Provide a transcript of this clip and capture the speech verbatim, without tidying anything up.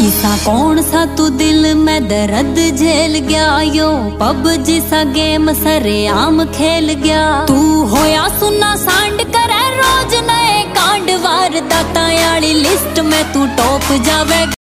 इसा कौन सा तू दिल में दर्द झेल गया, यो पब जिसा गेम सरे आम खेल गया। तू होया सुना सांड करे रोज नए कांड, वारदातां वाली लिस्ट में तू टॉप जावे।